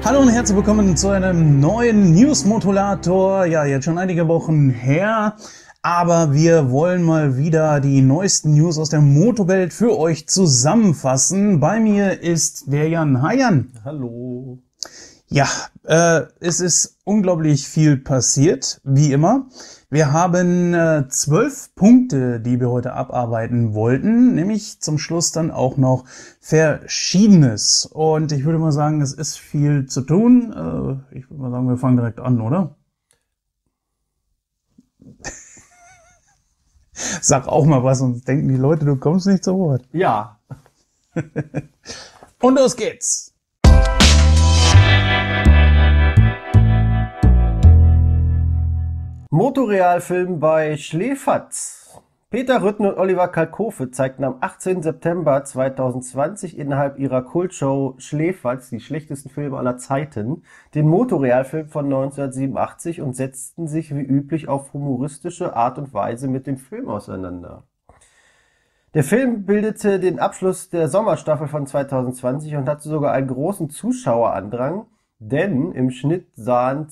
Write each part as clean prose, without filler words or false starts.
Hallo und herzlich willkommen zu einem neuen News-Modulator. Ja, jetzt schon einige Wochen her, aber wir wollen mal wieder die neuesten News aus der Motorwelt für euch zusammenfassen. Bei mir ist der Jan. Hi Jan. Hallo. Ja, es ist unglaublich viel passiert, wie immer. Wir haben 12 Punkte, die wir heute abarbeiten wollten, nämlich zum Schluss dann auch noch Verschiedenes. Und ich würde mal sagen, es ist viel zu tun. Ich würde mal sagen, wir fangen direkt an, oder? Sag auch mal was, sonst denken die Leute, du kommst nicht zu Wort. Ja. Und los geht's. Motoreal-Film bei Schläferz. Peter Rütten und Oliver Kalkofe zeigten am 18. September 2020 innerhalb ihrer Kultshow Schläferz, die schlechtesten Filme aller Zeiten, den Motoreal-Film von 1987 und setzten sich wie üblich auf humoristische Art und Weise mit dem Film auseinander. Der Film bildete den Abschluss der Sommerstaffel von 2020 und hatte sogar einen großen Zuschauerandrang, denn im Schnitt sahen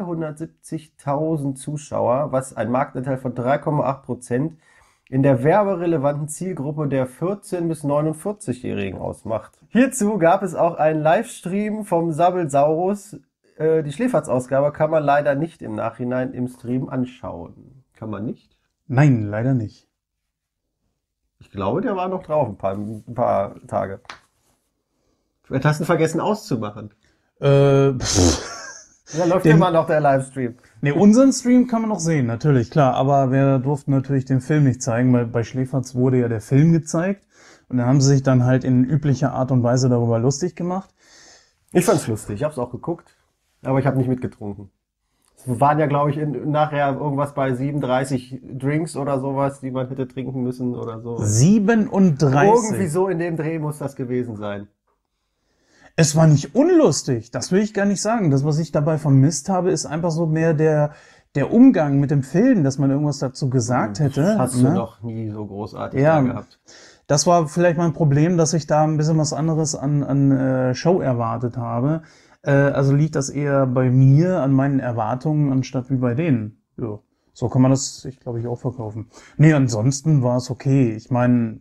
270.000 Zuschauer, was ein Marktanteil von 3,8% in der werberelevanten Zielgruppe der 14- bis 49-Jährigen ausmacht. Hierzu gab es auch einen Livestream vom Sabbelsaurus. Die Schläferz-Ausgabe kann man leider nicht im Nachhinein im Stream anschauen. Kann man nicht? Nein, leider nicht. Ich glaube, der war noch drauf ein paar Tage. Vielleicht hast du vergessen auszumachen. Da läuft immer noch der Livestream. Ne, unseren Stream kann man noch sehen, natürlich, klar. Aber wir durften natürlich den Film nicht zeigen, weil bei Schläferz wurde ja der Film gezeigt. Und dann haben sie sich dann halt in üblicher Art und Weise darüber lustig gemacht. Ich fand's lustig, ich hab's auch geguckt, aber ich habe nicht mitgetrunken. Es waren ja, glaube ich, nachher irgendwas bei 37 Drinks oder sowas, die man hätte trinken müssen oder so. 37? Irgendwie so in dem Dreh muss das gewesen sein. Es war nicht unlustig, das will ich gar nicht sagen. Das, was ich dabei vermisst habe, ist einfach so mehr der Umgang mit dem Film, dass man irgendwas dazu gesagt hätte. Das hast du noch nie so großartig gehabt. Das war vielleicht mein Problem, dass ich da ein bisschen was anderes an Show erwartet habe. Also liegt das eher bei mir, an meinen Erwartungen, anstatt wie bei denen. Ja, so kann man das, ich glaube, auch verkaufen. Nee, ansonsten war es okay. Ich meine,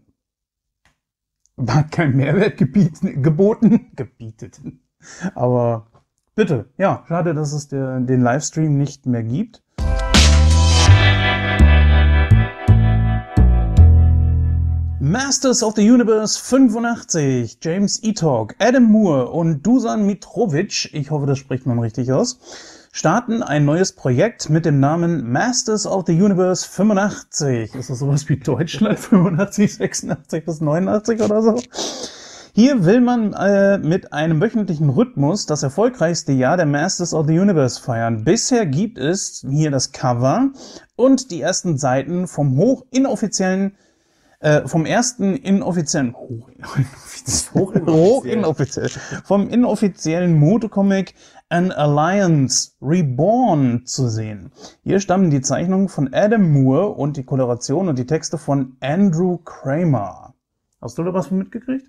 war kein Mehrwert gebietet. Aber bitte, ja, schade, dass es den Livestream nicht mehr gibt. Masters of the Universe 85, James Itok, Adam Moore und Dusan Mitrovic, ich hoffe, das spricht man richtig aus, starten ein neues Projekt mit dem Namen Masters of the Universe 85. Ist das sowas wie Deutschland 85, 86 bis 89 oder so? Hier will man mit einem wöchentlichen Rhythmus das erfolgreichste Jahr der Masters of the Universe feiern. Bisher gibt es hier das Cover und die ersten Seiten vom inoffiziellen Motocomic An Alliance Reborn zu sehen. Hier stammen die Zeichnungen von Adam Moore und die Koloration und die Texte von Andrew Kramer. Hast du da was von mitgekriegt?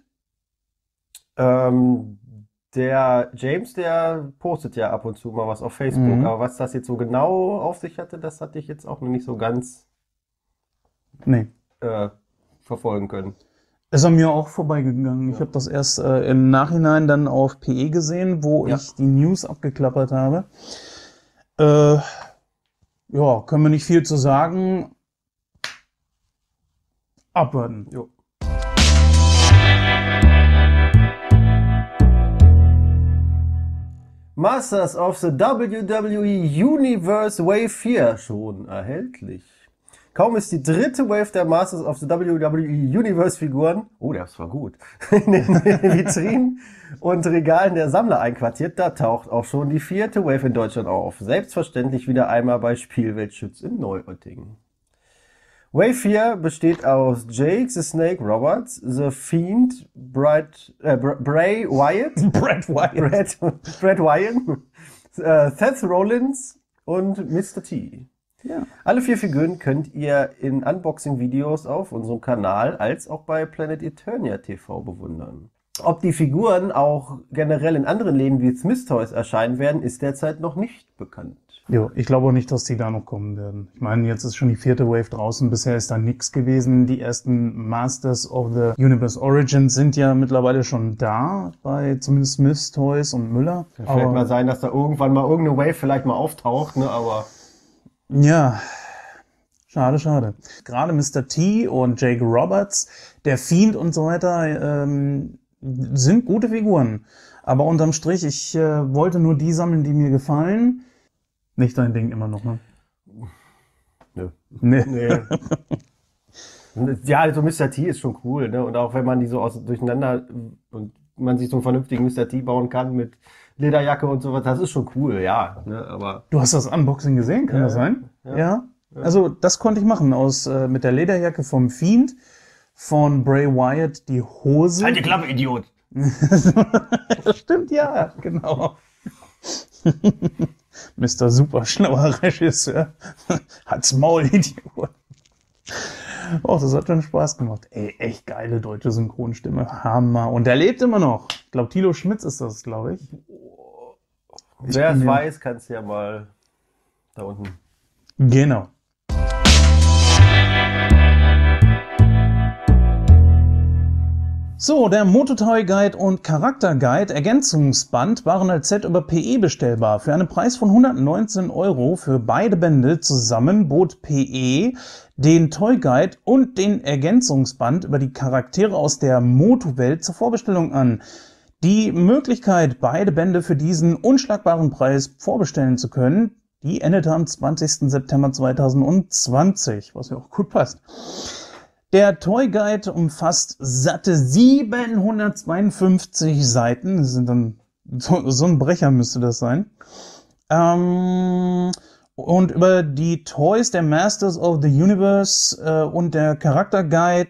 Der James, der postet ja ab und zu mal was auf Facebook, aber was das jetzt so genau auf sich hatte, das hatte ich jetzt auch noch nicht so ganz verfolgen können. Ist an mir auch vorbeigegangen. Ich habe das erst im Nachhinein dann auf PE gesehen, wo ich die News abgeklappert habe. Ja, können wir nicht viel zu sagen. Abwarten. Jo. Masters of the WWE Universe Wave 4 schon erhältlich. Kaum ist die dritte Wave der Masters of the WWE Universe Figuren, das war gut, in den Vitrinen und Regalen der Sammler einquartiert, da taucht auch schon die vierte Wave in Deutschland auf. Selbstverständlich wieder einmal bei Spielweltschütz in Neuöttingen. Wave 4 besteht aus Jake the Snake Roberts, The Fiend, Bray Wyatt, Bret Wyatt, Seth Rollins und Mr. T. Ja. Alle 4 Figuren könnt ihr in Unboxing-Videos auf unserem Kanal als auch bei Planet Eternia TV bewundern. Ob die Figuren auch generell in anderen Läden wie Smyths Toys erscheinen werden, ist derzeit noch nicht bekannt. Jo, ich glaube auch nicht, dass die da noch kommen werden. Ich meine, jetzt ist schon die 4. Wave draußen. Bisher ist da nichts gewesen. Die ersten Masters of the Universe Origins sind ja mittlerweile schon da, bei zumindest Smyths Toys und Müller. Kann vielleicht mal sein, dass da irgendwann mal irgendeine Wave vielleicht mal auftaucht, ne, aber... Ja, schade, schade. Gerade Mr. T und Jake Roberts, der Fiend und so weiter, sind gute Figuren. Aber unterm Strich, ich wollte nur die sammeln, die mir gefallen. Nicht dein Ding immer noch, ne? Nö. Nee. Ja, also Mr. T ist schon cool, ne? Und auch wenn man die so durcheinander und man sich so einen vernünftigen Mr. T bauen kann mit Lederjacke und sowas, das ist schon cool, ja. Ne? Aber Du hast das Unboxing gesehen, kann das sein? Ja. Also das konnte ich machen mit der Lederjacke vom Fiend, von Bray Wyatt die Hose. halt die Klappe, Idiot! Stimmt, ja, genau. Mr. Superschlauer Regisseur. Hat's Maul, Idiot. Oh, das hat schon Spaß gemacht. Ey, echt geile deutsche Synchronstimme. Hammer. Und er lebt immer noch. Ich glaube, Thilo Schmitz ist das, glaube ich. Wer es weiß, kannst du ja mal da unten. Genau. So, der Mototoy Guide und Charakter Guide Ergänzungsband waren als Set über PE bestellbar. Für einen Preis von 119 € für beide Bände zusammen bot PE den Toy Guide und den Ergänzungsband über die Charaktere aus der Moto-Welt zur Vorbestellung an. Die Möglichkeit, beide Bände für diesen unschlagbaren Preis vorbestellen zu können, die endete am 20. September 2020, was ja auch gut passt. Der Toy Guide umfasst satte 752 Seiten. Das sind dann so ein Brecher müsste das sein. Und über die Toys der Masters of the Universe und der Charakter Guide.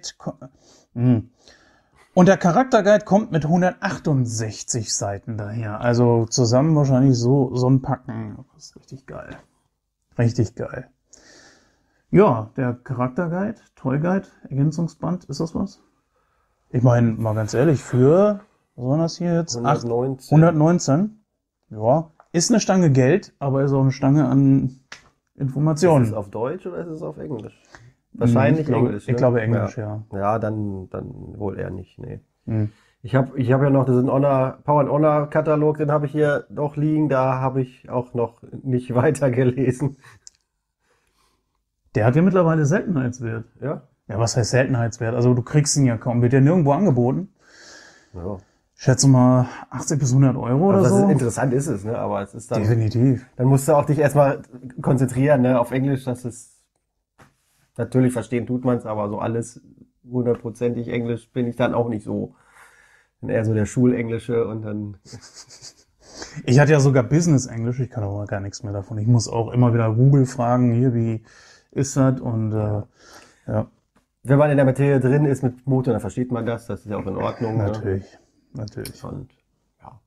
Und der Charakter Guide kommt mit 168 Seiten daher. Also zusammen wahrscheinlich so ein Packen. Das ist richtig geil. Richtig geil. Ja, der Charakter Guide, Toy Guide, Ergänzungsband, ist das was? Ich meine, mal ganz ehrlich, für, was war das hier jetzt? 119. Ja, ist eine Stange Geld, aber ist auch eine Stange an Informationen. Ist es auf Deutsch oder ist es auf Englisch? Wahrscheinlich Englisch. Ich glaube Englisch, ja. Ja, dann wohl eher nicht, nee. Ich hab ja noch diesen Power & Honor Katalog, den habe ich hier noch liegen, da habe ich auch noch nicht weiter gelesen. Der hat ja mittlerweile Seltenheitswert. Ja? Ja, was heißt Seltenheitswert? Also du kriegst ihn ja kaum, wird ja nirgendwo angeboten. Ja. Ich schätze mal 80 bis 100 Euro oder so. Interessant ist es, ne? Aber es ist dann... Definitiv. Dann musst du auch dich erstmal konzentrieren, ne? Auf Englisch, das ist... Natürlich verstehen tut man es, aber so alles 100%ig Englisch bin ich dann auch nicht so. Bin eher so der Schulenglische und dann... Ich hatte ja sogar Business-Englisch, ich kann aber gar nichts mehr davon. Ich muss auch immer wieder Google fragen, hier, wie ist das? Und ja. Wenn man in der Materie drin ist mit Motor, dann versteht man das. Das ist ja auch in Ordnung. Natürlich. Und ja.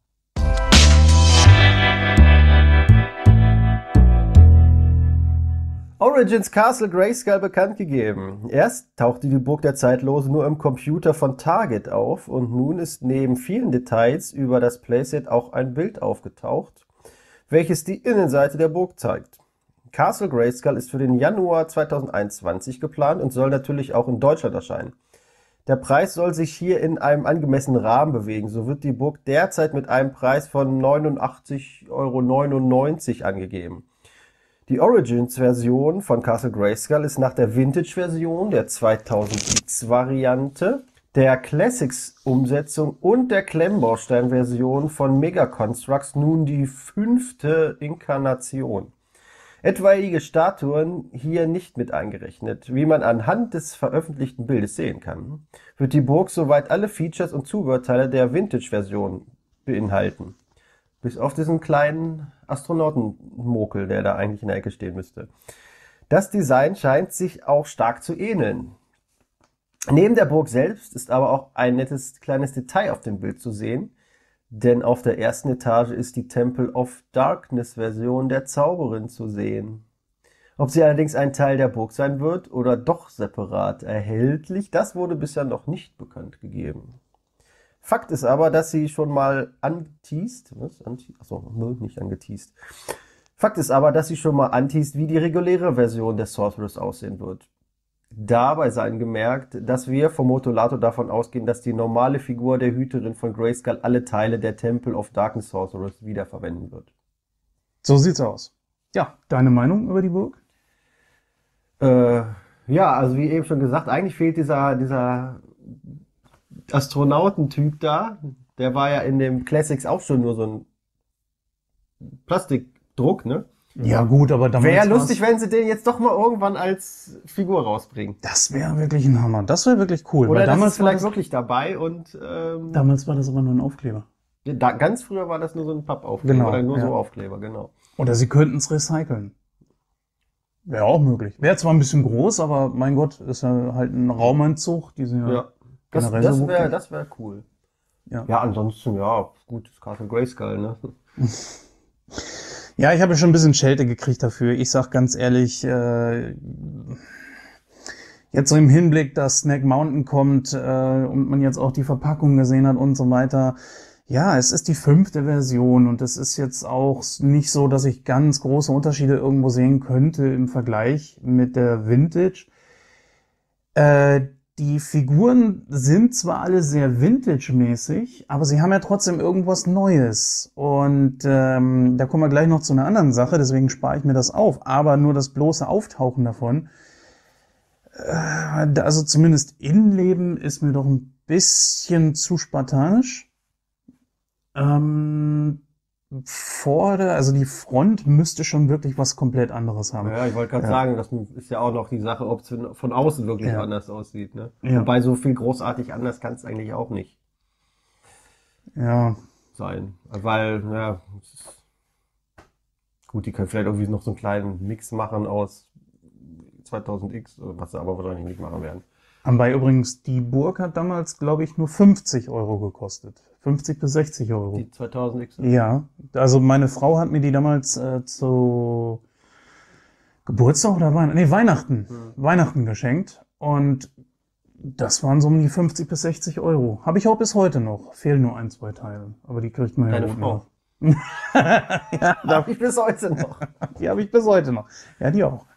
Origins Castle Grayskull bekannt gegeben. Erst tauchte die Burg der Zeitlose nur im Computer von Target auf und nun ist neben vielen Details über das Playset auch ein Bild aufgetaucht, welches die Innenseite der Burg zeigt. Castle Grayskull ist für den Januar 2021 geplant und soll natürlich auch in Deutschland erscheinen. Der Preis soll sich hier in einem angemessenen Rahmen bewegen. So wird die Burg derzeit mit einem Preis von 89,99 € angegeben. Die Origins-Version von Castle Grayskull ist nach der Vintage-Version, der 2000X-Variante, der Classics-Umsetzung und der Klemmbaustein-Version von Mega Construx nun die 5. Inkarnation. Etwaige Statuen hier nicht mit eingerechnet. Wie man anhand des veröffentlichten Bildes sehen kann, wird die Burg soweit alle Features und Zubehörteile der Vintage-Version beinhalten. Bis auf diesen kleinen Astronautenmokel, der da eigentlich in der Ecke stehen müsste. Das Design scheint sich auch stark zu ähneln. Neben der Burg selbst ist aber auch ein nettes kleines Detail auf dem Bild zu sehen, denn auf der ersten Etage ist die Temple of Darkness Version der Zauberin zu sehen. Ob sie allerdings ein Teil der Burg sein wird oder doch separat erhältlich, das wurde bisher noch nicht bekannt gegeben. Fakt ist aber, dass sie schon mal anteast, nicht angeteast. Fakt ist aber, dass sie schon mal anteast, wie die reguläre Version der Sorceress aussehen wird. Dabei sei gemerkt, dass wir vom Motolato davon ausgehen, dass die normale Figur der Hüterin von Grayskull alle Teile der Temple of Darkness Sorceress wiederverwenden wird. So sieht's aus. Ja, deine Meinung über die Burg? Ja, also wie eben schon gesagt, eigentlich fehlt dieser Astronautentyp da. Der war ja in dem Classics auch schon nur so ein Plastikdruck, ne? Ja gut, aber damals wäre lustig, wenn sie den jetzt doch mal irgendwann als Figur rausbringen. Das wäre wirklich ein Hammer. Das wäre wirklich cool. Oder weil damals das ist vielleicht wirklich dabei und damals war das aber nur ein Aufkleber. Ganz früher war das nur so ein Pappaufkleber Genau, oder nur ja. so Aufkleber, genau. Oder sie könnten es recyceln. Wäre auch möglich. Wäre zwar ein bisschen groß, aber mein Gott, ist ja halt ein Raumanzug. Die sind Ja, generell das so wuchtig. das wär cool. Ja. Ja, ansonsten, ja, gut, das Castle Grayskull, ne? Ja, ich habe schon ein bisschen Schelte gekriegt dafür. Ich sag ganz ehrlich, jetzt so im Hinblick, dass Snack Mountain kommt und man jetzt auch die Verpackung gesehen hat und so weiter. Ja, es ist die 5. Version und es ist jetzt auch nicht so, dass ich ganz große Unterschiede irgendwo sehen könnte im Vergleich mit der Vintage. Die Figuren sind zwar alle sehr Vintage-mäßig, aber sie haben ja trotzdem irgendwas Neues. Und da kommen wir gleich noch zu einer anderen Sache, deswegen spare ich mir das auf. Aber nur das bloße Auftauchen davon, also zumindest Innenleben ist mir doch ein bisschen zu spartanisch. Also die Front müsste schon wirklich was komplett anderes haben. Ja, ich wollte gerade sagen, das ist ja auch noch die Sache, ob es von außen wirklich anders aussieht, ne? Ja. Wobei so viel großartig anders kann es eigentlich auch nicht Ja, sein. Weil, ja, gut, die können vielleicht irgendwie noch so einen kleinen Mix machen aus 2000X, was sie aber wahrscheinlich nicht machen werden. Wobei übrigens, die Burg hat damals, glaube ich, nur 50 Euro gekostet. 50 bis 60 Euro. Die 2000X? Ja, also meine Frau hat mir die damals zu Geburtstag oder Weihnachten. Weihnachten geschenkt. Und das waren so um die 50 bis 60 Euro. Habe ich auch bis heute noch. Fehlen nur 1, 2 Teile. Aber die kriegt man ja Deine gut Frau? noch. Ja, Darf ich bis heute noch? die habe ich bis heute noch. Ja, die auch.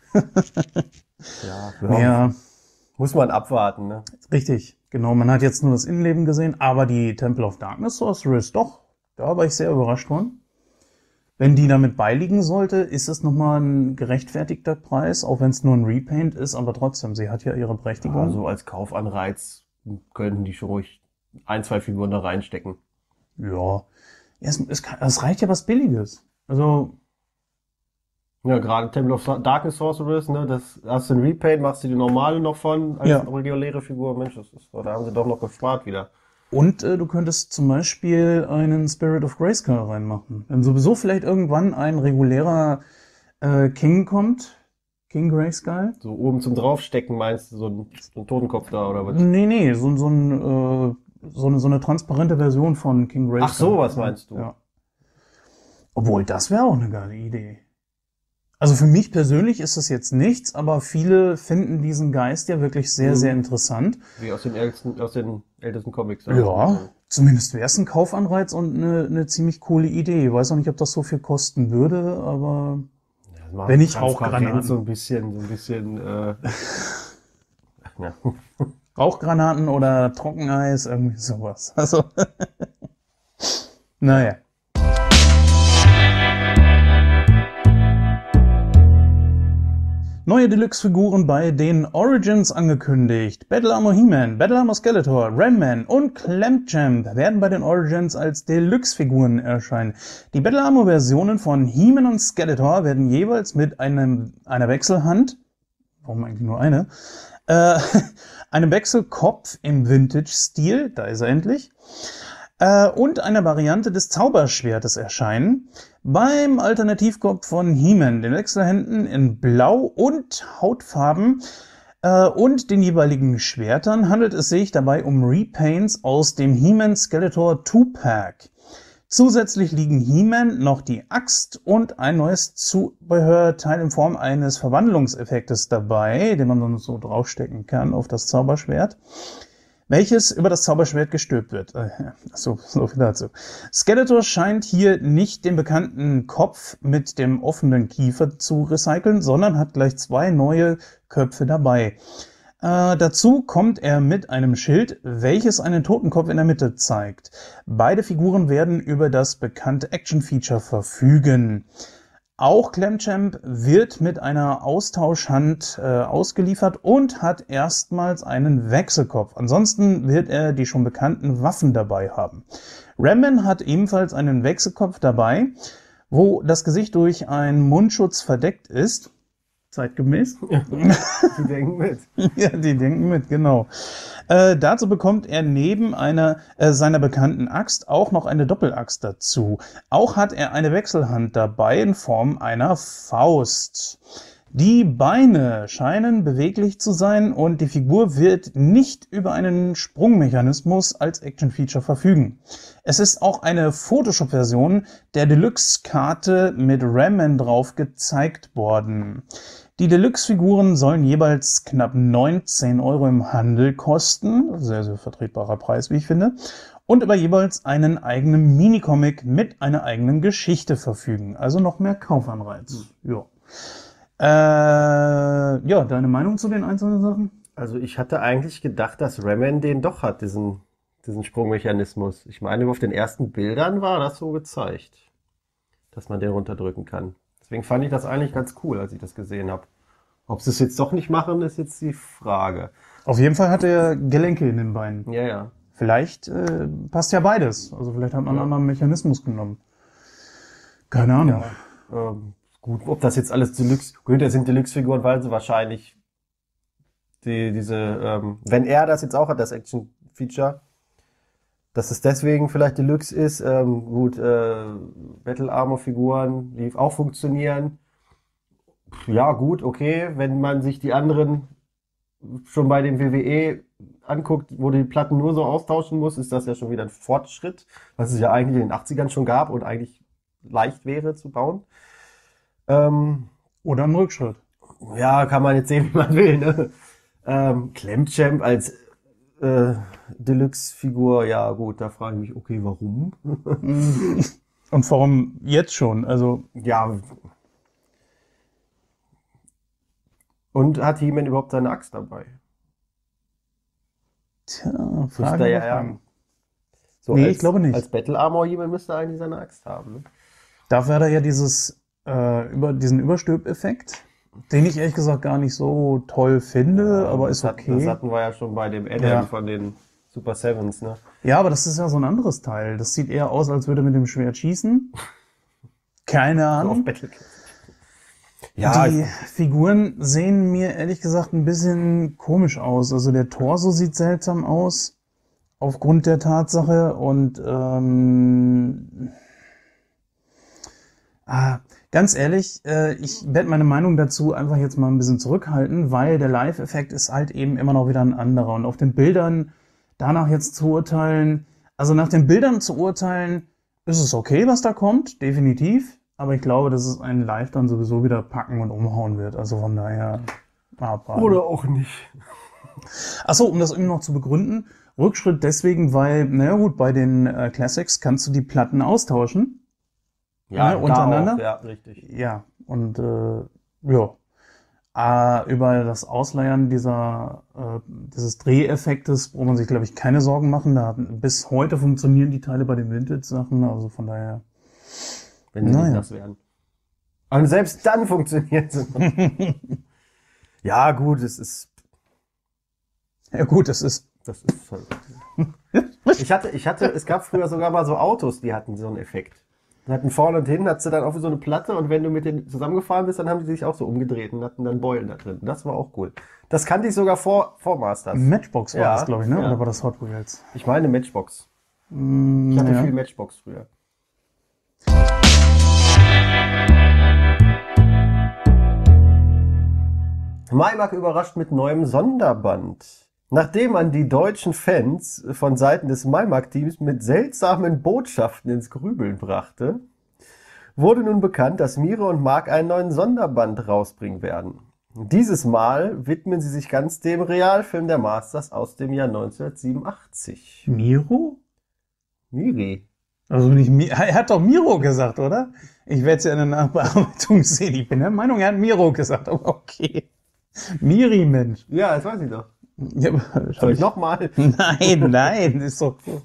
Ja, Muss man abwarten, ne? richtig. Genau, man hat jetzt nur das Innenleben gesehen, aber die Temple of Darkness Sorceress, doch, da war ich sehr überrascht worden. Wenn die damit beiliegen sollte, ist es nochmal ein gerechtfertigter Preis, auch wenn es nur ein Repaint ist, aber trotzdem, sie hat ja ihre Berechtigung. Also als Kaufanreiz könnten die schon ruhig 1, 2 Figuren da reinstecken. Ja, es reicht ja was Billiges. Also, Ja, gerade Temple of Darkness Sorceress, ne, das hast du ein Repaint, machst du die normale noch von als reguläre Figur. Mensch, da haben sie doch noch gespart wieder. und du könntest zum Beispiel einen Spirit of Grayskull reinmachen. Wenn sowieso vielleicht irgendwann ein regulärer King kommt, King Grayskull. So oben zum Draufstecken meinst du, so ein Totenkopf da oder was? Nee, so eine transparente Version von King Grayskull. Ach so, was meinst du? Ja. Obwohl, das wäre auch eine geile Idee. Also für mich persönlich ist das jetzt nichts, aber viele finden diesen Geist ja wirklich sehr, sehr interessant. Wie aus den ältesten Comics. Ja, zumindest wäre es ein Kaufanreiz und eine ziemlich coole Idee. Ich weiß auch nicht, ob das so viel kosten würde, aber Ja, wenn ich Transparenz, Rauchgranaten. so ein bisschen, ja. Rauchgranaten oder Trockeneis, irgendwie sowas. Also, naja. Neue Deluxe-Figuren bei den Origins angekündigt. Battle Armor He-Man, Battle Armor Skeletor, Ram Man und Clamp-Champ werden bei den Origins als Deluxe-Figuren erscheinen. Die Battle Armor-Versionen von He-Man und Skeletor werden jeweils mit einer Wechselhand, warum eigentlich nur eine, einem Wechselkopf im Vintage-Stil, da ist er endlich, und einer Variante des Zauberschwertes erscheinen. Beim Alternativkopf von He-Man, den Wechselhänden in Blau und Hautfarben und den jeweiligen Schwertern handelt es sich dabei um Repaints aus dem He-Man Skeletor 2-Pack. Zusätzlich liegen He-Man noch die Axt und ein neues Zubehörteil in Form eines Verwandlungseffektes dabei, den man dann so draufstecken kann auf das Zauberschwert. welches über das Zauberschwert gestülpt wird. So viel dazu. Skeletor scheint hier nicht den bekannten Kopf mit dem offenen Kiefer zu recyceln, sondern hat gleich 2 neue Köpfe dabei. Dazu kommt er mit einem Schild, welches einen Totenkopf in der Mitte zeigt. Beide Figuren werden über das bekannte Action-Feature verfügen. Auch Clamchamp wird mit einer Austauschhand ausgeliefert und hat erstmals einen Wechselkopf. Ansonsten wird er die schon bekannten Waffen dabei haben. Ram-Man hat ebenfalls einen Wechselkopf dabei, wo das Gesicht durch einen Mundschutz verdeckt ist. Zeitgemäß. Die denken mit. Ja, die denken mit, genau. Dazu bekommt er neben seiner bekannten Axt auch noch eine Doppelaxt dazu. Auch hat er eine Wechselhand dabei in Form einer Faust. Die Beine scheinen beweglich zu sein und die Figur wird nicht über einen Sprungmechanismus als Action-Feature verfügen. Es ist auch eine Photoshop-Version der Deluxe-Karte mit Ram-Man drauf gezeigt worden. Die Deluxe-Figuren sollen jeweils knapp 19 € im Handel kosten, sehr, sehr vertretbarer Preis, wie ich finde, und über jeweils einen eigenen Minicomic mit einer eigenen Geschichte verfügen. Also noch mehr Kaufanreiz. Ja. Ja, deine Meinung zu den einzelnen Sachen? Also ich hatte eigentlich gedacht, dass Ram-Man den doch hat, diesen Sprungmechanismus. Ich meine, auf den ersten Bildern war das so gezeigt, dass man den runterdrücken kann. Deswegen fand ich das eigentlich ganz cool, als ich das gesehen habe. Ob sie es jetzt doch nicht machen, ist jetzt die Frage. Auf jeden Fall hat er Gelenke in den Beinen. Ja, ja. Vielleicht passt ja beides. Also vielleicht hat man einen anderen Mechanismus genommen. Keine Ahnung. Ja, gut, ob das jetzt alles Deluxe... Gut, das sind Deluxe-Figuren, weil sie wahrscheinlich wenn er das jetzt auch hat, das Action-Feature, dass es deswegen vielleicht Deluxe ist. Battle-Armor-Figuren, die auch funktionieren. Ja, gut, okay. Wenn man sich die anderen schon bei dem WWE anguckt, wo die Platten nur so austauschen muss, ist das ja schon wieder ein Fortschritt, was es ja eigentlich in den 80ern schon gab und eigentlich leicht wäre zu bauen. Oder ein Rückschritt. Ja, kann man jetzt sehen, wie man will, ne? Clamchamp als Deluxe-Figur, ja gut, da frage ich mich, okay, warum? Und warum jetzt schon? Also ja. Und hat He-Man überhaupt seine Axt dabei? Tja, Frage. Ja. So nee, ich glaube nicht. Als Battle Armor He-Man müsste eigentlich seine Axt haben. Ne? Dafür hat er ja diesen Überstülp-Effekt, den ich ehrlich gesagt gar nicht so toll finde, aber ist okay. Das hatten wir ja schon bei dem Adam von den Super Sevens, ne? Ja, aber das ist ja so ein anderes Teil. Das sieht eher aus, als würde er mit dem Schwert schießen. Keine Ahnung. Ja, die Figuren sehen mir ehrlich gesagt ein bisschen komisch aus. Also der Torso sieht seltsam aus, aufgrund der Tatsache. Und ganz ehrlich, ich werde meine Meinung dazu einfach jetzt mal ein bisschen zurückhalten, weil der Live-Effekt ist halt eben immer noch wieder ein anderer. Und auf den Bildern danach jetzt zu urteilen, also nach den Bildern zu urteilen, ist es okay, was da kommt, definitiv. Aber ich glaube, dass es einen Live dann sowieso wieder packen und umhauen wird. Also von daher abwarten. Oder auch nicht. Achso, um das eben noch zu begründen. Rückschritt deswegen, weil, naja gut, bei den Classics kannst du die Platten austauschen. Ja, untereinander. Auch, ja, richtig. Ja, und über das Ausleiern dieses Dreheffektes braucht man sich, glaube ich, keine Sorgen machen. Bis heute funktionieren die Teile bei den Vintage-Sachen, also von daher... Wenn sie nicht das werden. Und selbst dann funktioniert es. Ja, gut, es ist... Ja gut, das ist halt... Es gab früher sogar mal so Autos, die hatten so einen Effekt. Die hatten vorne und hinten, hattest du dann auch so eine Platte und wenn du mit denen zusammengefahren bist, dann haben die sich auch so umgedreht und hatten dann Beulen da drin. Das war auch cool. Das kannte ich sogar vor Masters. Matchbox war das, glaube ich, ne? Ja. Oder war das Hot Wheels? Ich meine Matchbox. Ich hatte viel Matchbox früher. Maimark überrascht mit neuem Sonderband. Nachdem man die deutschen Fans von Seiten des Maimark-Teams mit seltsamen Botschaften ins Grübeln brachte, wurde nun bekannt, dass Mire und Mark einen neuen Sonderband rausbringen werden. Dieses Mal widmen sie sich ganz dem Realfilm der Masters aus dem Jahr 1987. Miro? Miri. Also nicht er hat doch Miro gesagt, oder? Ich werde es ja in der Nachbearbeitung sehen. Ich bin der Meinung, er hat Miro gesagt, aber okay. Miri, Mensch. Ja, das weiß ich doch. Ja, Soll ich nochmal? Nein, ist doch cool.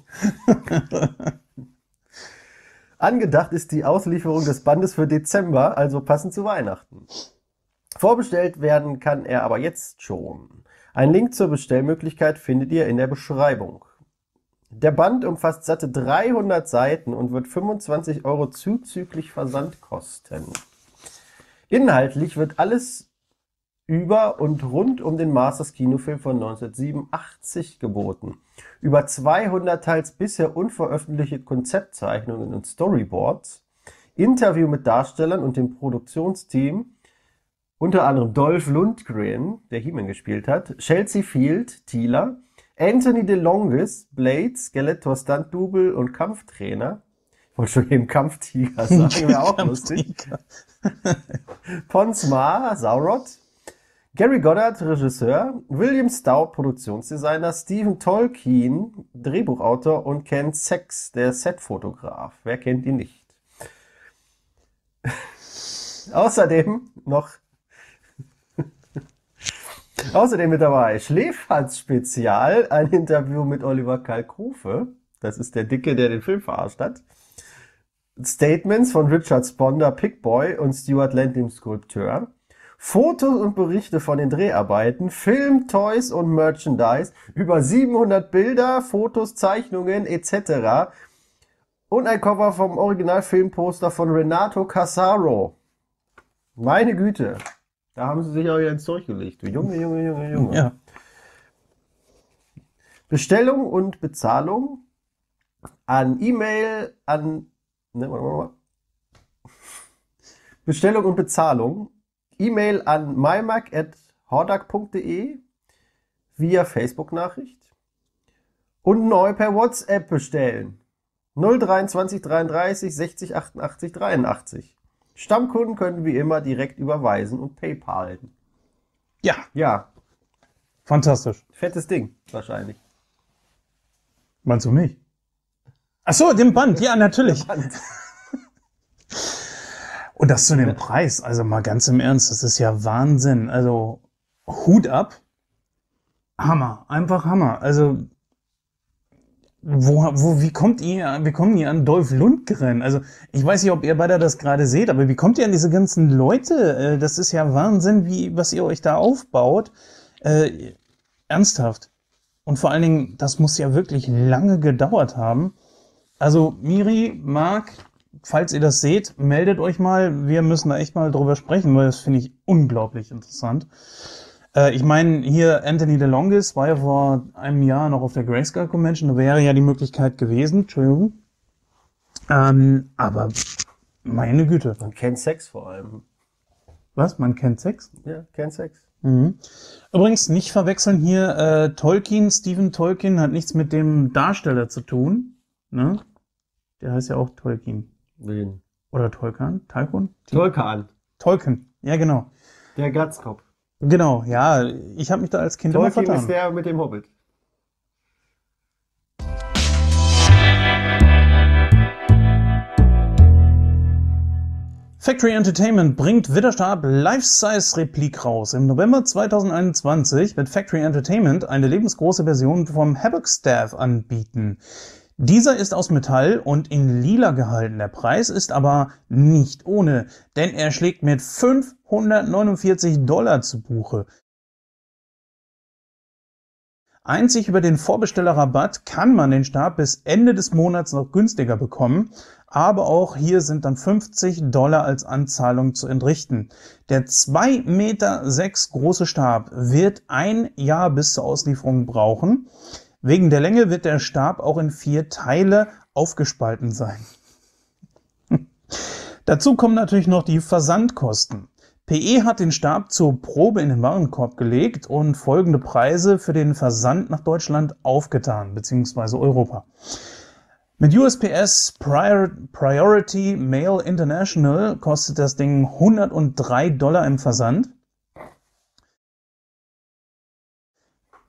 Angedacht ist die Auslieferung des Bandes für Dezember, also passend zu Weihnachten. Vorbestellt werden kann er aber jetzt schon. Einen Link zur Bestellmöglichkeit findet ihr in der Beschreibung. Der Band umfasst satte 300 Seiten und wird 25 € zuzüglich Versand kosten. Inhaltlich wird alles über und rund um den Masters Kinofilm von 1987 geboten. Über 200 teils bisher unveröffentlichte Konzeptzeichnungen und Storyboards, Interview mit Darstellern und dem Produktionsteam, unter anderem Dolph Lundgren, der He-Man gespielt hat, Chelsea Field, Teela, Anthony DeLongis, Blade, Skeletor Stunt-Double und Kampftrainer. Ich wollte schon eben Kampftiger sagen, wäre auch lustig. Pons Ma, Saurod, Gary Goddard, Regisseur, William Stout, Produktionsdesigner, Stephen Tolkien, Drehbuchautor und Ken Sachs, der Setfotograf. Wer kennt ihn nicht? Außerdem mit dabei Schläferz-Spezial, ein Interview mit Oliver Kalkofe. Das ist der Dicke, der den Film verarscht hat. Statements von Richard Sponder, Pickboy und Stuart Landing, Skulpteur. Fotos und Berichte von den Dreharbeiten, Film, Toys und Merchandise, über 700 Bilder, Fotos, Zeichnungen etc. Und ein Cover vom Originalfilmposter von Renato Casaro. Meine Güte, da haben sie sich auch wieder ins Zeug gelegt. Junge. Ja. Bestellung und Bezahlung an E-Mail Bestellung und Bezahlung E-Mail an mymac@hordak.de via Facebook-Nachricht und neu per WhatsApp bestellen. 023 33 60 88 83. Stammkunden können wie immer direkt überweisen und PayPalen. Ja, Ja, fantastisch. fettes Ding wahrscheinlich. Meinst du mich? Ach so, den Band. Ja, natürlich. Und das zu dem Preis, also mal ganz im Ernst, das ist ja Wahnsinn. Also Hut ab. Hammer, einfach Hammer. Also wie kommt ihr an Dolph Lundgren? Also ich weiß nicht, ob ihr beide das gerade seht, aber wie kommt ihr an diese ganzen Leute? Das ist ja Wahnsinn, was ihr euch da aufbaut. Ernsthaft. Und vor allen Dingen, das muss ja wirklich lange gedauert haben. Also Miri, Marc, falls ihr das seht, meldet euch mal. Wir müssen da echt mal drüber sprechen, weil das finde ich unglaublich interessant. Ich meine, hier Anthony DeLongis war ja vor einem Jahr noch auf der Grayscale Convention. Da wäre ja die Möglichkeit gewesen. Entschuldigung. Aber meine Güte. Man kennt Sex vor allem. Was? Man kennt Sex? Ja, kennt Sex. Mhm. Übrigens nicht verwechseln hier Stephen Tolkien hat nichts mit dem Darsteller zu tun. Ne? Der heißt ja auch Tolkien. Wen? Oder Tolkien? Tolkien. Ja, genau. Der Glatzkopf. Genau, ja. Ich habe mich da als Kind immer Tolkien vertan. ist der mit dem Hobbit. Factory Entertainment bringt Witterstab Life-Size-Replik raus. Im November 2021 wird Factory Entertainment eine lebensgroße Version vom Havoc Staff anbieten. Dieser ist aus Metall und in lila gehalten. Der Preis ist aber nicht ohne, denn er schlägt mit $549 zu Buche. Einzig über den Vorbestellerrabatt kann man den Stab bis Ende des Monats noch günstiger bekommen, aber auch hier sind dann $50 als Anzahlung zu entrichten. Der 2,6 Meter große Stab wird ein Jahr bis zur Auslieferung brauchen. Wegen der Länge wird der Stab auch in 4 Teile aufgespalten sein. Dazu kommen natürlich noch die Versandkosten. PE hat den Stab zur Probe in den Warenkorb gelegt und folgende Preise für den Versand nach Deutschland aufgetan, bzw. Europa. Mit USPS Priority Mail International kostet das Ding $103 im Versand.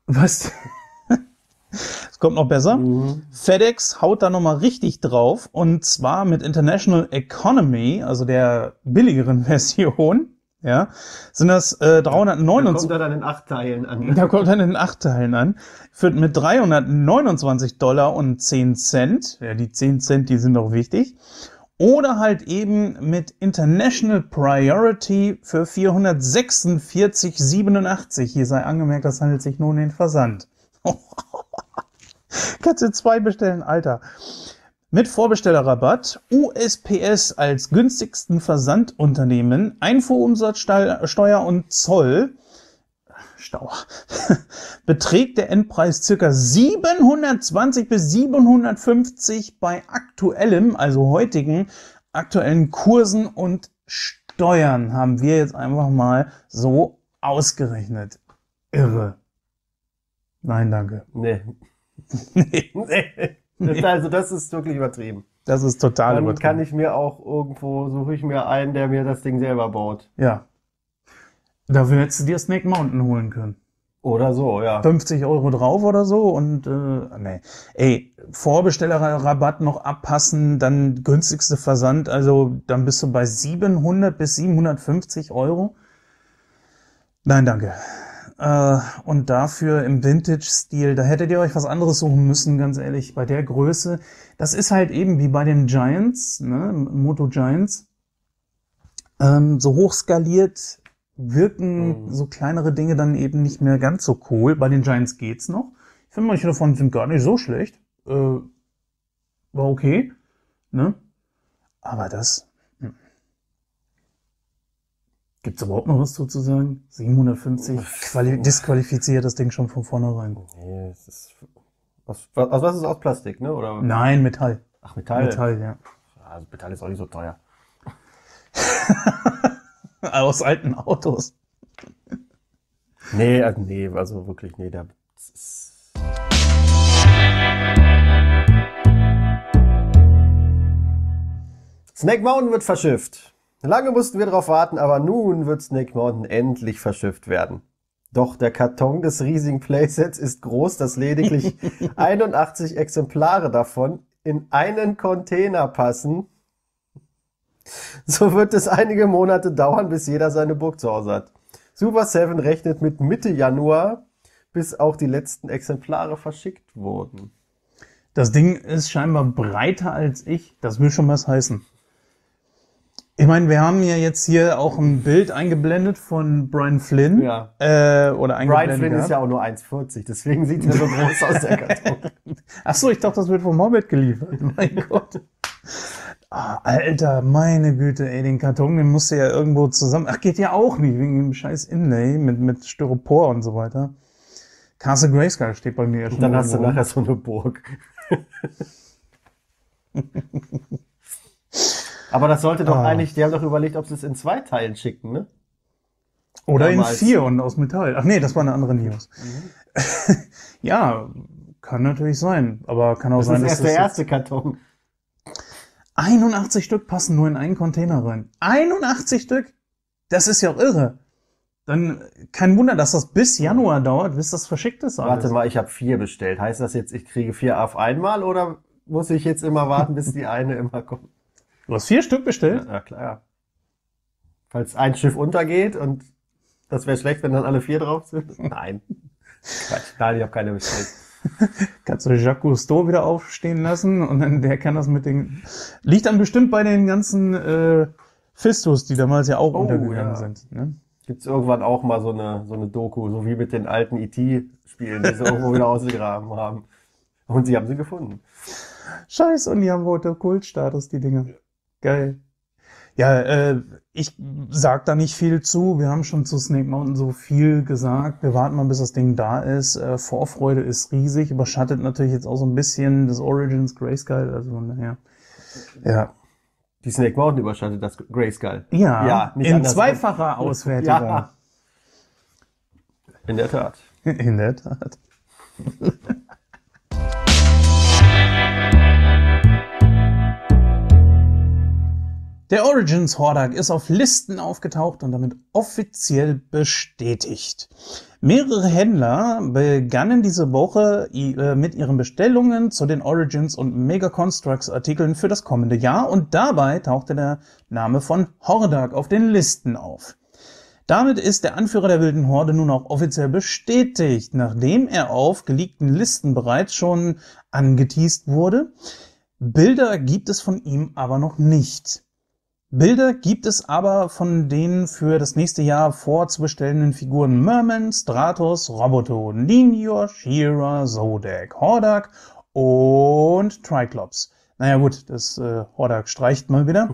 Was? Es kommt noch besser. FedEx haut da nochmal richtig drauf. Und zwar mit International Economy, also der billigeren Version. Ja, sind das 329. Da kommt er dann in 8 Teilen an. Da kommt dann in 8 Teilen an. Führt mit $329.10. Ja, die 10 Cent, die sind doch wichtig. Oder halt eben mit International Priority für 446,87. Hier sei angemerkt, das handelt sich nur um den Versand. Kannst du 2 bestellen, Alter. Mit Vorbestellerrabatt, USPS als günstigsten Versandunternehmen, Einfuhrumsatzsteuer und Zoll, beträgt der Endpreis circa 720 bis 750 bei aktuellem, also heutigen, aktuellen Kursen und Steuern haben wir jetzt einfach mal so ausgerechnet. Irre. Nein, danke. Nee. Nee. Also das ist wirklich übertrieben. Das ist total Dann übertrieben. kann ich mir auch irgendwo, suche ich mir einen, der mir das Ding selber baut. Ja. Dafür hättest du dir Snake Mountain holen können. Oder so, ja. 50 Euro drauf oder so und nee. Ey, Vorbestellerrabatt noch abpassen, dann günstigste Versand, also dann bist du bei 700 bis 750 Euro. Nein, danke. Und dafür im Vintage-Stil, da hättet ihr euch was anderes suchen müssen, ganz ehrlich, bei der Größe. Das ist halt eben wie bei den Giants, ne, Moto Giants, so hochskaliert wirken so kleinere Dinge dann eben nicht mehr ganz so cool. Bei den Giants geht's noch. Ich finde, manche davon sind gar nicht so schlecht. War okay, ne? Aber das... Gibt's überhaupt noch was dazu zu sagen? 750 disqualifiziert das Ding schon von vornherein. Nee, es ist was ist es? Aus Plastik, ne? Oder? Nein, Metall. Ach, Metall. Metall, ja. Also Metall ist auch nicht so teuer. Aus alten Autos. Nee, also wirklich, nee, das ist... Snake Mountain wird verschifft. Lange mussten wir darauf warten, aber nun wird Snake Mountain endlich verschifft werden. Doch der Karton des riesigen Playsets ist groß, dass lediglich 81 Exemplare davon in einen Container passen. So wird es einige Monate dauern, bis jeder seine Burg zu Hause hat. Super 7 rechnet mit Mitte Januar, bis auch die letzten Exemplare verschickt wurden. Das Ding ist scheinbar breiter als ich. Das will schon was heißen. Ich meine, wir haben ja jetzt hier auch ein Bild eingeblendet von Brian Flynn. Ja. Oder eingeblendet Brian Flynn gehabt. ist ja auch nur 1,40, deswegen sieht er so groß aus, der Karton. Ach so, ich dachte, das wird vom Hobbit geliefert. Mein Gott. Ah, Alter, meine Güte, ey, den Karton, den musst du ja irgendwo zusammen... Ach, geht ja auch nicht, wegen dem scheiß Inlay mit Styropor und so weiter. Castle Grayskull steht bei mir ja schon. Dann hast du irgendwo. nachher so eine Burg. Aber das sollte doch eigentlich, die haben doch überlegt, ob sie es in 2 Teilen schicken, ne? Oder Damals. in 4 und aus Metall. Ach nee, das war eine andere News. Ja, kann natürlich sein. Aber kann auch Das sein, ist dass erst der erste Karton. 81 Stück passen nur in einen Container rein. 81 Stück? Das ist ja auch irre. Dann kein Wunder, dass das bis Januar dauert, bis das verschickt ist. Alles. Warte mal, ich habe 4 bestellt. Heißt das jetzt, ich kriege 4 auf einmal oder muss ich jetzt immer warten, bis die eine immer kommt? Du hast 4 Stück bestellt? Ja, klar. Falls ein Schiff untergeht und das wäre schlecht, wenn dann alle 4 drauf sind. Nein. Quatsch. Nein, ich habe keine bestellt. Kannst du Jacques Cousteau wieder aufstehen lassen und dann der kann das mit den... Liegt dann bestimmt bei den ganzen Fistus, die damals ja auch untergegangen sind. Ne? Gibt's irgendwann auch mal so eine Doku, so wie mit den alten E.T.-Spielen, die sie irgendwo wieder ausgegraben haben. Und sie haben sie gefunden. Scheiße, und die haben heute Kultstatus, die Dinger. Geil. Ja, ich sag da nicht viel zu. Wir haben schon zu Snake Mountain so viel gesagt. Wir warten mal, bis das Ding da ist. Vorfreude ist riesig, überschattet natürlich jetzt auch so ein bisschen das Origins Grayskull. Also naja. Ja. Die Snake Mountain überschattet das Grayskull. Ja, nicht in anders. zweifacher Auswertung. Ja. In der Tat. In der Tat. Der Origins Hordak ist auf Listen aufgetaucht und damit offiziell bestätigt. Mehrere Händler begannen diese Woche mit ihren Bestellungen zu den Origins und Mega Constructs Artikeln für das kommende Jahr und dabei tauchte der Name von Hordak auf den Listen auf. Damit ist der Anführer der wilden Horde nun auch offiziell bestätigt, nachdem er auf geleakten Listen bereits schon angeteast wurde. Bilder gibt es von ihm aber noch nicht. Bilder gibt es aber von den für das nächste Jahr vorzubestellenden Figuren Merman, Stratos, Roboto, Ninja, She-Ra, Zodak, Hordak und Triclops. Naja gut, das Hordak streicht mal wieder.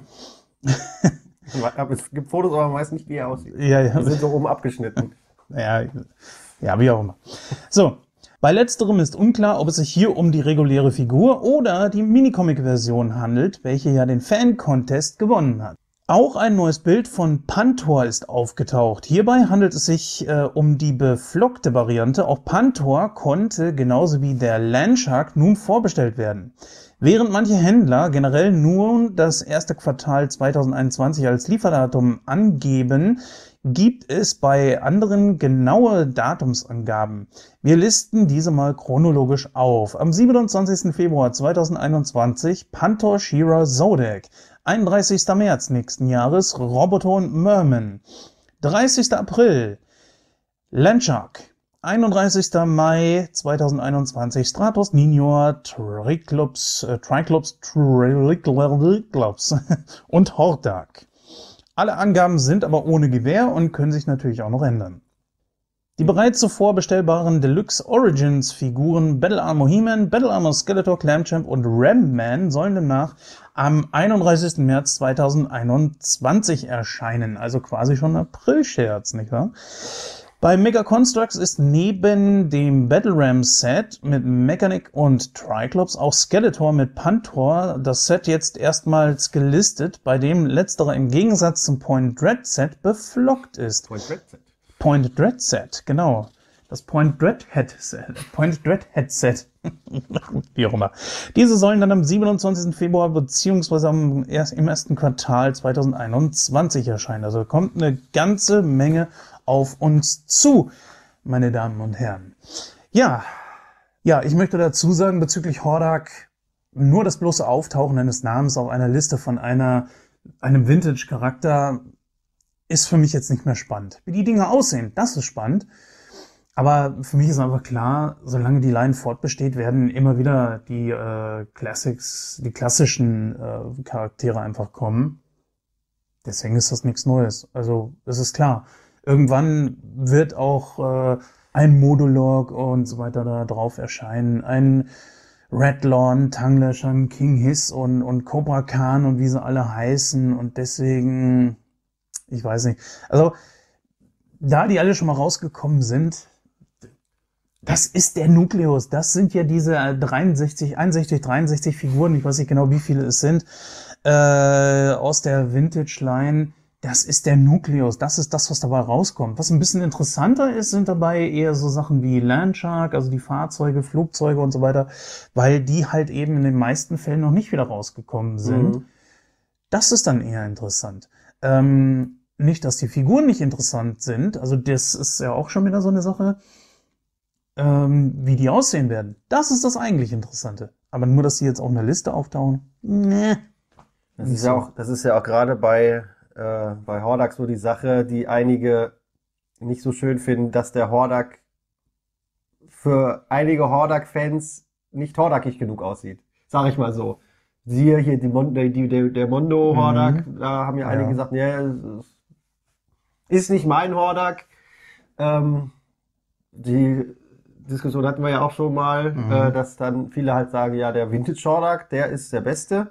Es gibt Fotos, aber man weiß nicht, wie er aussieht. Ja. Die sind so oben abgeschnitten. Ja, wie auch immer. So, bei letzterem ist unklar, ob es sich hier um die reguläre Figur oder die Minicomic-Version handelt, welche ja den Fan-Contest gewonnen hat. Auch ein neues Bild von Pantor ist aufgetaucht. Hierbei handelt es sich um die beflockte Variante. Auch Pantor konnte genauso wie der Landshark nun vorbestellt werden. Während manche Händler generell nur das erste Quartal 2021 als Lieferdatum angeben, gibt es bei anderen genaue Datumsangaben. Wir listen diese mal chronologisch auf. Am 27. Februar 2021 Pantor, She-Ra, Zodak. 31. März nächsten Jahres Roboton Merman. 30. April Landshark. 31. Mai 2021 Stratos, Ninja, Triclops und Hordak. Alle Angaben sind aber ohne Gewähr und können sich natürlich auch noch ändern. Die bereits zuvor bestellbaren Deluxe Origins Figuren Battle Armor He-Man, Battle Armor Skeletor, Clamchamp und Ram-Man sollen demnach am 31. März 2021 erscheinen. Also quasi schon ein April-Scherz, nicht wahr? Bei Mega Constructs ist neben dem Battle Ram Set mit Mechanic und Triclops auch Skeletor mit Pantor das Set jetzt erstmals gelistet, bei dem letzterer im Gegensatz zum Point Dread Set beflockt ist. Point Dread Set, genau. Das Point Dread Headset. Wie auch immer. Diese sollen dann am 27. Februar bzw. im ersten Quartal 2021 erscheinen. Also kommt eine ganze Menge auf uns zu, meine Damen und Herren. Ja, ich möchte dazu sagen, bezüglich Hordak, nur das bloße Auftauchen eines Namens auf einer Liste von einem Vintage-Charakter ist für mich jetzt nicht mehr spannend. Wie die Dinge aussehen, das ist spannend. Aber für mich ist einfach klar, solange die Line fortbesteht, werden immer wieder die die klassischen Charaktere einfach kommen. Deswegen ist das nichts Neues. Also, es ist klar. Irgendwann wird auch ein Modulok und so weiter da drauf erscheinen. Ein Redlawn, Tanglashan, King Hiss und Cobra Khan und wie sie alle heißen. Und deswegen, ich weiß nicht. Also, da die alle schon mal rausgekommen sind, das ist der Nukleus. Das sind ja diese 63 Figuren, ich weiß nicht genau, wie viele es sind, aus der Vintage-Line. Das ist der Nukleus, das ist das, was dabei rauskommt. Was ein bisschen interessanter ist, sind dabei eher so Sachen wie Landshark, also die Fahrzeuge, Flugzeuge und so weiter, weil die halt eben in den meisten Fällen noch nicht wieder rausgekommen sind. Mhm. Das ist dann eher interessant. Nicht, dass die Figuren nicht interessant sind, also das ist ja auch schon wieder so eine Sache, wie die aussehen werden. Das ist das eigentlich Interessante. Aber nur, dass die jetzt auf einer Liste auftauchen, ne. Das ist ja auch gerade bei Hordak so die Sache, die einige nicht so schön finden, dass der Hordak für einige Hordak-Fans nicht hordakig genug aussieht. Sag ich mal so. Siehe hier der Mondo-Hordak, da haben ja einige gesagt, ja, ist nicht mein Hordak. Die Diskussion hatten wir ja auch schon mal, dass dann viele halt sagen, ja, der Vintage-Hordak, der ist der Beste.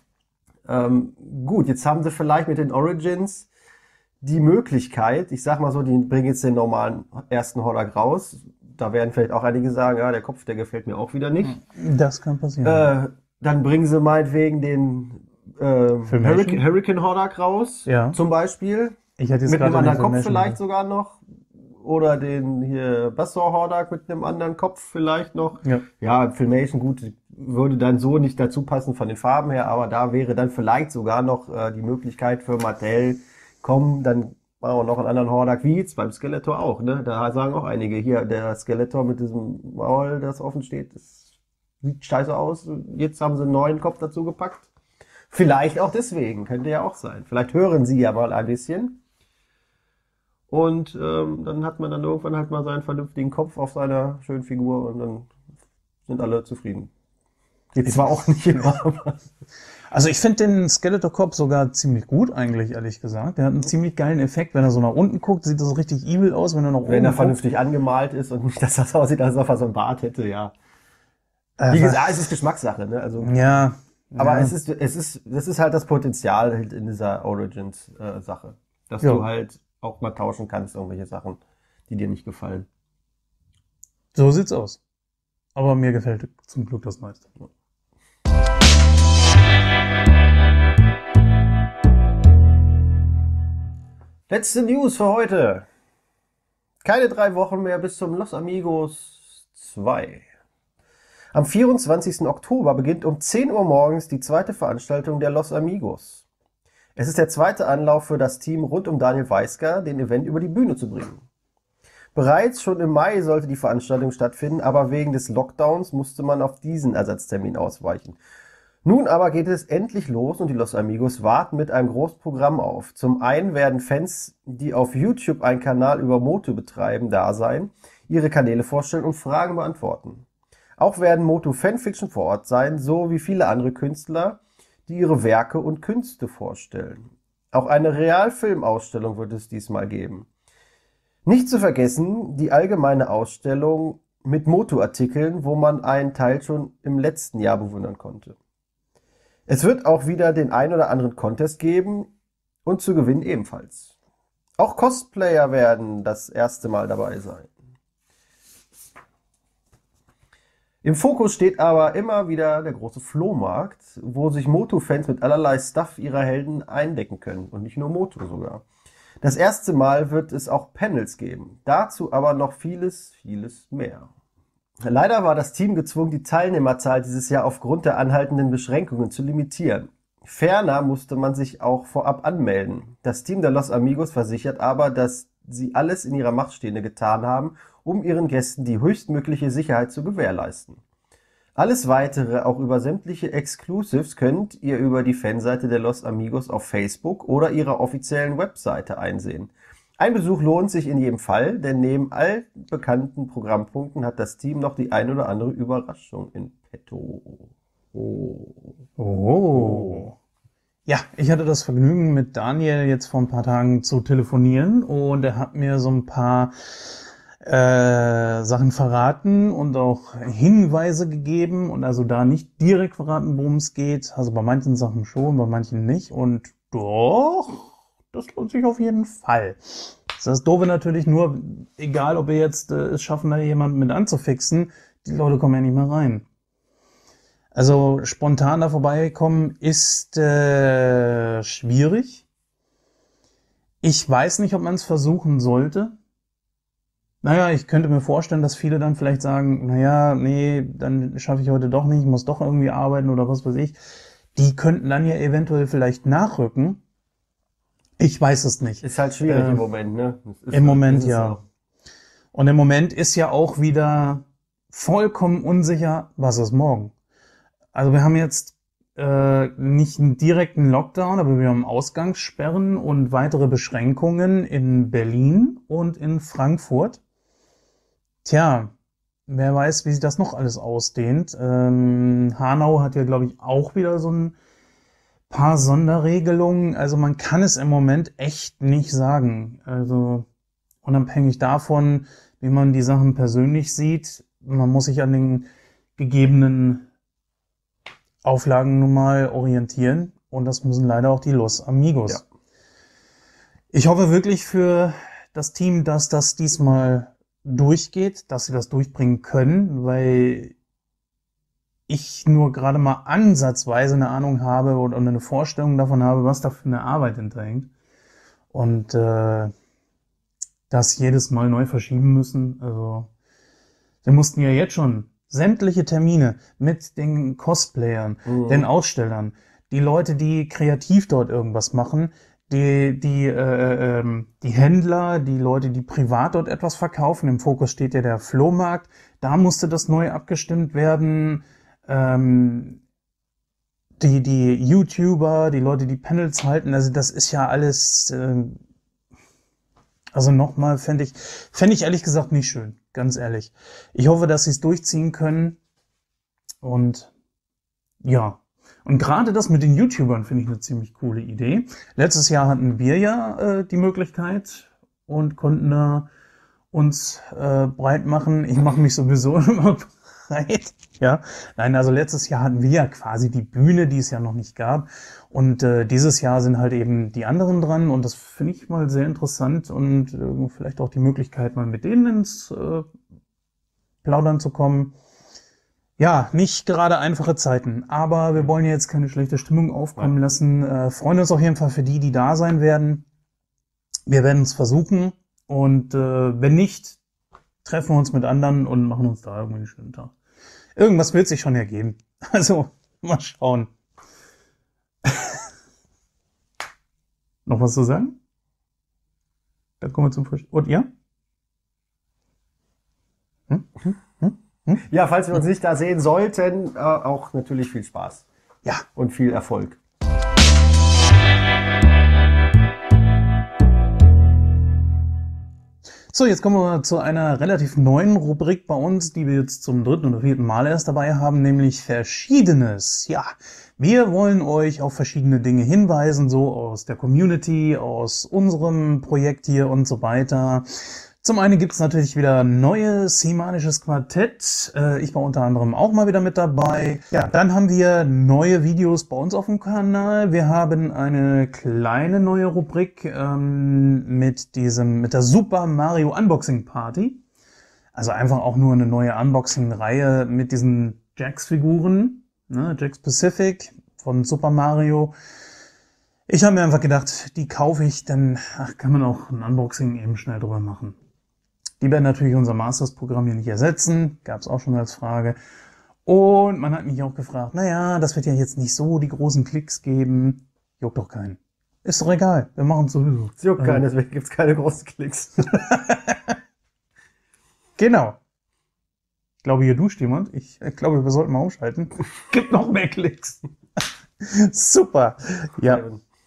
Gut, jetzt haben sie vielleicht mit den Origins die Möglichkeit, ich sag mal so, die bringen jetzt den normalen ersten Hordak raus. Da werden vielleicht auch einige sagen, ja, der Kopf, der gefällt mir auch wieder nicht. Das kann passieren. Dann bringen sie meinetwegen den Hurricane Hordak raus, zum Beispiel. Ich hätte jetzt mit einem anderen Kopf vielleicht sogar noch. Oder den hier Bassor Hordak mit einem anderen Kopf vielleicht noch. Ja, Filmation, gut, würde dann so nicht dazu passen von den Farben her, aber da wäre dann vielleicht sogar noch die Möglichkeit für Mattel, komm, dann machen wir noch einen anderen Hordak, wie jetzt beim Skeletor auch, ne? Da sagen auch einige, hier, der Skeletor mit diesem Maul, das offen steht, das sieht scheiße aus. Jetzt haben sie einen neuen Kopf dazu gepackt. Vielleicht auch deswegen, könnte ja auch sein. Vielleicht hören sie ja mal ein bisschen. Und dann hat man dann irgendwann halt mal seinen vernünftigen Kopf auf seiner schönen Figur und dann sind alle zufrieden. Geht zwar auch nicht immer, aber... Also ich finde den Skeletor-Kopf sogar ziemlich gut eigentlich, ehrlich gesagt. Der hat einen ziemlich geilen Effekt. Wenn er so nach unten guckt, sieht das richtig evil aus. Wenn er nach oben Wenn er guckt, vernünftig angemalt ist und nicht, dass das aussieht, als ob er so ein Bart hätte, ja. Wie gesagt, es ist Geschmackssache, ne? Also, ja. aber ja. das ist halt das Potenzial halt in dieser Origins-Sache. Dass Ja. du halt auch mal tauschen kannst, irgendwelche Sachen, die dir nicht gefallen. So sieht's aus. Aber mir gefällt zum Glück das meiste. Letzte News für heute. Keine 3 Wochen mehr bis zum Los Amigos 2. Am 24. Oktober beginnt um 10 Uhr morgens die zweite Veranstaltung der Los Amigos. Es ist der zweite Anlauf für das Team rund um Daniel Weisker, den Event über die Bühne zu bringen. Bereits schon im Mai sollte die Veranstaltung stattfinden, aber wegen des Lockdowns musste man auf diesen Ersatztermin ausweichen. Nun aber geht es endlich los und die Los Amigos warten mit einem Großprogramm auf. Zum einen werden Fans, die auf YouTube einen Kanal über Moto betreiben, da sein, ihre Kanäle vorstellen und Fragen beantworten. Auch werden Moto Fanfiction vor Ort sein, so wie viele andere Künstler, die ihre Werke und Künste vorstellen. Auch eine Realfilmausstellung wird es diesmal geben. Nicht zu vergessen die allgemeine Ausstellung mit Moto-Artikeln, wo man einen Teil schon im letzten Jahr bewundern konnte. Es wird auch wieder den ein oder anderen Contest geben und zu gewinnen ebenfalls. Auch Cosplayer werden das erste Mal dabei sein. Im Fokus steht aber immer wieder der große Flohmarkt, wo sich Moto-Fans mit allerlei Stuff ihrer Helden eindecken können. Und nicht nur Moto sogar. Das erste Mal wird es auch Panels geben. Dazu aber noch vieles, vieles mehr. Leider war das Team gezwungen, die Teilnehmerzahl dieses Jahr aufgrund der anhaltenden Beschränkungen zu limitieren. Ferner musste man sich auch vorab anmelden. Das Team der Los Amigos versichert aber, dass sie alles in ihrer Macht Stehende getan haben, um ihren Gästen die höchstmögliche Sicherheit zu gewährleisten. Alles Weitere, auch über sämtliche Exclusives, könnt ihr über die Fanseite der Los Amigos auf Facebook oder ihrer offiziellen Webseite einsehen. Ein Besuch lohnt sich in jedem Fall, denn neben all bekannten Programmpunkten hat das Team noch die ein oder andere Überraschung in petto. Oh. Ja, ich hatte das Vergnügen, mit Daniel jetzt vor ein paar Tagen zu telefonieren und er hat mir so ein paar Sachen verraten und auch Hinweise gegeben und also da nicht direkt verraten, worum es geht. Also bei manchen Sachen schon, bei manchen nicht. Und doch, das lohnt sich auf jeden Fall. Das Doofe natürlich nur, egal ob wir jetzt es schaffen, da jemanden mit anzufixen, die Leute kommen ja nicht mehr rein. Also spontan da vorbeikommen ist schwierig. Ich weiß nicht, ob man es versuchen sollte. Naja, ich könnte mir vorstellen, dass viele dann vielleicht sagen, naja, nee, dann schaffe ich heute doch nicht, muss doch irgendwie arbeiten oder was weiß ich. Die könnten dann ja eventuell vielleicht nachrücken. Ich weiß es nicht. Ist halt schwierig im Moment, ne? Im Moment ja. Und im Moment ist ja auch wieder vollkommen unsicher, was ist morgen. Also wir haben jetzt nicht einen direkten Lockdown, aber wir haben Ausgangssperren und weitere Beschränkungen in Berlin und in Frankfurt. Tja, wer weiß, wie sich das noch alles ausdehnt. Hanau hat ja, glaube ich, auch wieder so ein paar Sonderregelungen. Also man kann es im Moment echt nicht sagen. Also unabhängig davon, wie man die Sachen persönlich sieht, man muss sich an den gegebenen Auflagen nun mal orientieren. Und das müssen leider auch die Los Amigos. Ja. Ich hoffe wirklich für das Team, dass das diesmal durchgeht, dass sie das durchbringen können, weil ich nur gerade mal ansatzweise eine Ahnung habe oder eine Vorstellung davon habe, was da für eine Arbeit hinterhängt. Und das jedes Mal neu verschieben müssen. Also wir mussten ja jetzt schon sämtliche Termine mit den Cosplayern, den Ausstellern, die Leute, die kreativ dort irgendwas machen, die Händler, die Leute, die privat dort etwas verkaufen. Im Fokus steht ja der Flohmarkt. Da musste das neu abgestimmt werden. Die YouTuber, die Leute, die Panels halten, also das ist ja alles, also nochmal fände ich ehrlich gesagt nicht schön, ganz ehrlich. Ich hoffe, dass sie es durchziehen können und ja. Und gerade das mit den YouTubern finde ich eine ziemlich coole Idee. Letztes Jahr hatten wir ja die Möglichkeit und konnten da uns breit machen. Ich mache mich sowieso immer breit. Ja, nein, also letztes Jahr hatten wir ja quasi die Bühne, die es ja noch nicht gab. Und dieses Jahr sind halt eben die anderen dran. Und das finde ich mal sehr interessant und vielleicht auch die Möglichkeit, mal mit denen ins Plaudern zu kommen. Ja, nicht gerade einfache Zeiten, aber wir wollen ja jetzt keine schlechte Stimmung aufkommen lassen. Freuen uns auf jeden Fall für die, die da sein werden. Wir werden es versuchen und wenn nicht, treffen wir uns mit anderen und machen uns da irgendwie einen schönen Tag. Irgendwas wird sich schon ergeben. Also, mal schauen. Noch was zu sagen? Dann kommen wir zum Frühstück. Und ja? Ja, falls wir uns nicht da sehen sollten, auch natürlich viel Spaß. Ja. Und viel Erfolg. So, jetzt kommen wir zu einer relativ neuen Rubrik bei uns, die wir jetzt zum 3. oder 4. Mal erst dabei haben, nämlich Verschiedenes. Ja, wir wollen euch auf verschiedene Dinge hinweisen, so aus der Community, aus unserem Projekt hier und so weiter. Zum einen gibt es natürlich wieder neues Semanisches Quartett. Ich war unter anderem auch mal wieder mit dabei. Ja, dann haben wir neue Videos bei uns auf dem Kanal. Wir haben eine kleine neue Rubrik mit der Super Mario Unboxing Party. Also einfach auch nur eine neue Unboxing-Reihe mit diesen Jax-Figuren, ne, Jax Pacific von Super Mario. Ich habe mir einfach gedacht, die kaufe ich, denn kann man auch ein Unboxing eben schnell drüber machen. Die werden natürlich unser Masters-Programm hier nicht ersetzen, gab es auch schon als Frage. Und man hat mich auch gefragt, naja, das wird ja jetzt nicht so die großen Klicks geben. Juckt doch keinen. Ist doch egal, wir machen es sowieso. Es juckt keinen, deswegen gibt es keine großen Klicks. Genau. Ich glaube, hier duscht jemand. Ich glaube, wir sollten mal umschalten. Gibt noch mehr Klicks. Super. Ja.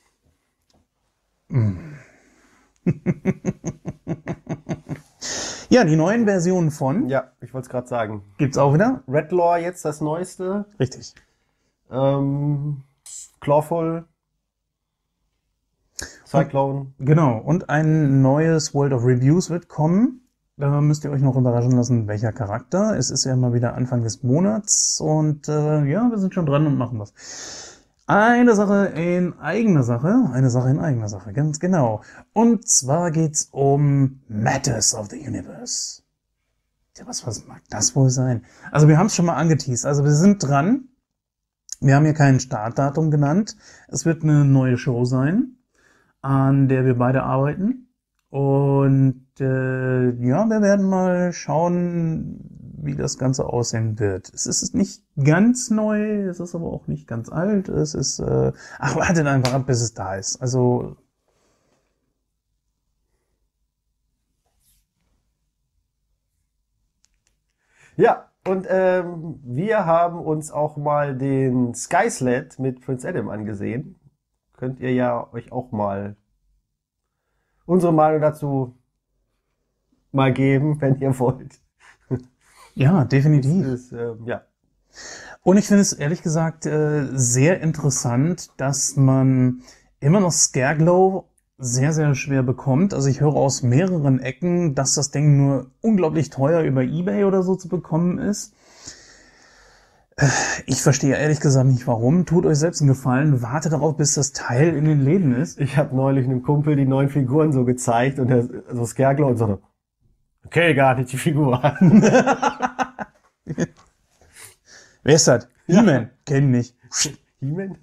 Ja, die neuen Versionen von. Ja, ich wollte es gerade sagen. Gibt's auch wieder? Redlaw jetzt das neueste. Richtig. Clawful. Cyclone. Genau. Und ein neues World of Reviews wird kommen. Da müsst ihr euch noch überraschen lassen, welcher Charakter. Es ist ja mal wieder Anfang des Monats. Und ja, wir sind schon dran und machen was. Eine Sache in eigener Sache, ganz genau. Und zwar geht's um Matters of the Universe. Ja, was mag das wohl sein? Also wir haben es schon mal angeteased, also wir sind dran. Wir haben hier kein Startdatum genannt. Es wird eine neue Show sein, an der wir beide arbeiten. Und ja, wir werden mal schauen, wie das Ganze aussehen wird. Es ist nicht ganz neu, es ist aber auch nicht ganz alt. Es ist, wartet einfach ab, bis es da ist. Also ja, und wir haben uns auch mal den Skysled mit Prince Adam angesehen. Könnt ihr ja euch auch mal unsere Meinung dazu mal geben, wenn ihr wollt. ja, definitiv. Das ist, ja. Und ich finde es ehrlich gesagt sehr interessant, dass man immer noch Scareglow sehr, sehr schwer bekommt. Also ich höre aus mehreren Ecken, dass das Ding nur unglaublich teuer über eBay oder so zu bekommen ist. Ich verstehe ehrlich gesagt nicht, warum. Tut euch selbst einen Gefallen, wartet darauf, bis das Teil in den Läden ist. Ich habe neulich einem Kumpel die neuen Figuren so gezeigt und er so Scareglow und so, okay, gar nicht die Figur. Wer ist das? He-Man. Kenn nicht. He-Man?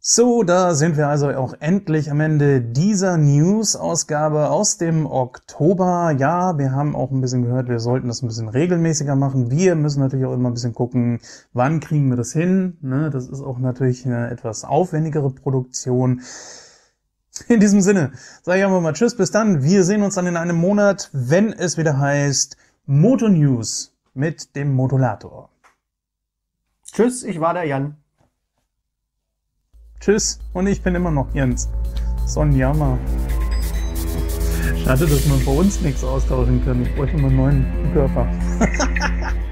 So, da sind wir also auch endlich am Ende dieser News-Ausgabe aus dem Oktober. Ja, wir haben auch ein bisschen gehört, wir sollten das ein bisschen regelmäßiger machen. Wir müssen natürlich auch immer ein bisschen gucken, wann kriegen wir das hin. Ne, das ist auch natürlich eine etwas aufwendigere Produktion. In diesem Sinne sage ich einfach mal Tschüss, bis dann. Wir sehen uns dann in einem Monat, wenn es wieder heißt Moto News mit dem Modulator. Tschüss, ich war der Jan. Tschüss, und ich bin immer noch Jens. So ein Jammer. Schade, dass man bei uns nichts austauschen kann. Ich bräuchte mal einen neuen Körper.